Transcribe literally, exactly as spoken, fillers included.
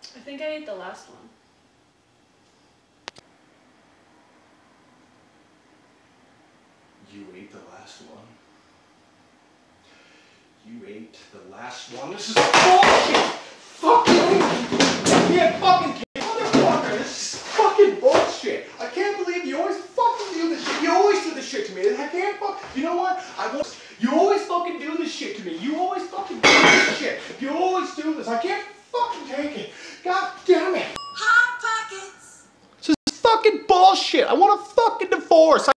I think I ate the last one. You ate the last one. You ate the last one. This is bullshit! Fucking yeah, fucking motherfucker! This is fucking bullshit! I can't believe you always fucking do this shit. You always do this shit to me. I can't fuck. You know what? I won't. You always fucking do this shit to me. You always fucking do this shit. You always do this. I can't fucking take it. God damn it! Hot Pockets! This is fucking bullshit. I want a fucking divorce.